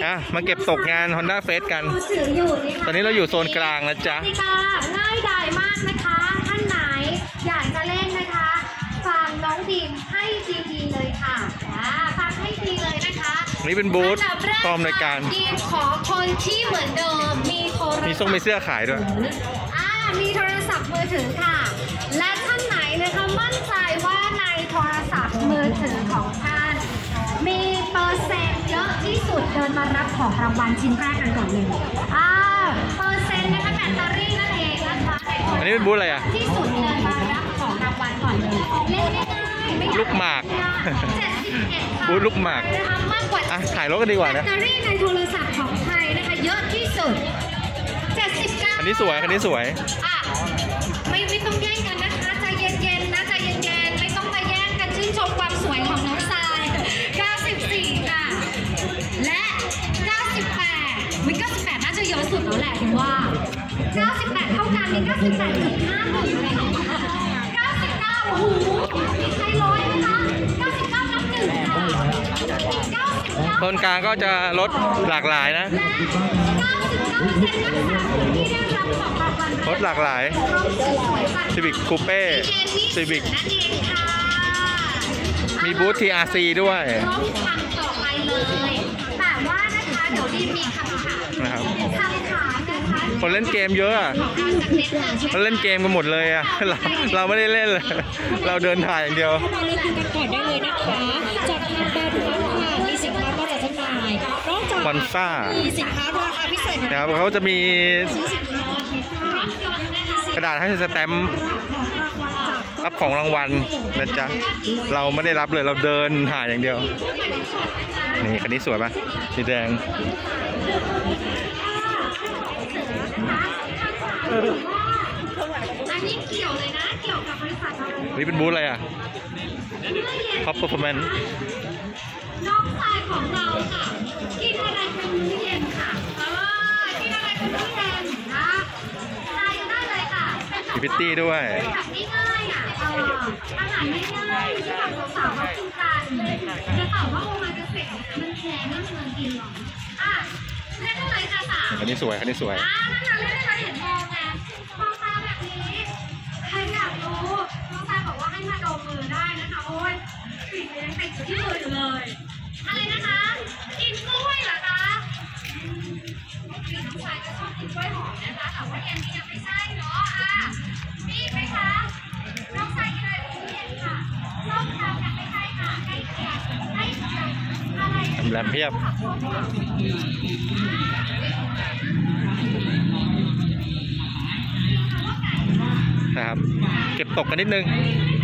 มาเก็บตกงาน Honda Fest กันตอนนี้เราอยู่โซนกลางนะจ๊ะง่ายดายมากนะคะท่านไหนอยากจะเล่นนะคะฟังน้องดีมให้ดีๆเลยค่ะฟังให้ดีเลยนะคะนี่เป็นบูธพร้อมในการดีมขอคนที่เหมือนเดิมมีโทรศัพท์มีเสื้อขายด้วยมีโทรศัพท์มือถือค่ะและท่านไหนนะคะมั่นใจว่าในโทรศัพท์มือถือของท่านมีเปอร์เซ็นต์เยอะที่สุดเดินมารับของรางวัลชิ้นแรกกันก่อนเลยเปอร์เซ็นต์นะคะแบตเตอรี่นั่นเองนะคะอันนี้เป็นบูธอะไรที่สุดเดินมารับของรางวัลก่อนเลยเล่นง่ายไม่ลูกหมากบูธลูกหมากมากกว่าถ่ายรถกันดีกว่านะแบตเตอรี่ในโทรศัพท์ของไทยนะคะเยอะที่สุด79 คันนี้สวยไม่ต้องแย่งกันนะคะใจเย็นๆนะใจเย็นๆไม่ต้องมาแย่งกันชื่นชมความสวยของน้องทราย94ค่ะและ98 98น่าจะเยอะสุดแล้วแหละถึงว่า98เท่ากันมี 98.51เลย99โอ้โหมีใครร้อยไหมคะ99นับ1ค่ะโซนกลางก็จะลดหลากหลายนะรถหลากหลาย Civic Coupe Civic มีบูธ TRC ด้วยต่อไปเลยแต่ว่านะคะเดี๋ยวดีมีคำถามนะครับนะคะคนเล่นเกมเยอะเราเล่นเกมกันหมดเลยเราไม่ได้เล่นเลยเราเดินถ่ายอย่างเดียวมาเลือกดูกันก่อนได้เลยนะคะจากทางแบรนด์ค่ะมีสินค้าก็จะจำหน่ายนอกจากวันซ่ามีสินค้าราคาพิเศษนะครับเขาจะมีกระดาษให้สแตมป์รับของรางวัลนะจ๊ะเราไม่ได้รับเลยเราเดินถ่ายอย่างเดียวนี่คันนี้สวยป่ะสีแดงอันนี้เกี่ยวเลยนะเกี่ยวกับบริษัทอะไรนี่เป็นบูธอะไรTop Performance น้องชายของเราค่ะกินอะไรเป็นมื้อเย็นค่ะกินอะไรเป็นมื้อเย็นนะทานได้เลยค่ะมีพิตตี้ด้วยแบบง่ายๆอาหารง่ายๆที่แบบสาวๆเขากินกันจะตอบว่าโอมาเกษตรมันแพงไม่เงินกินหรอเล่นอะไรคะสาวคันนี้สวยนั่นน่ะเล่นอะไรเห็นมองไงมองตาแบบนี้ใครอยากรู้น้องตาบอกว่าให้มาดมมือได้นะคะโอ้ยติดยังติดที่มืออยู่เลยอะไรนะคะกินกล้วยเหรอคะน้องชายจะชอบกินกล้วยหอมนะคะแต่ว่าเย็นนี้ยังไม่ใช่เนาะนี่ไหมคะน้องชายกินอะไรเป็นเย็นค่ะส้มตำยังไม่ใช่ค่ะใกล้เคียงอะไรแหลมเพียบนะครับเก็บตกกันนิดนึง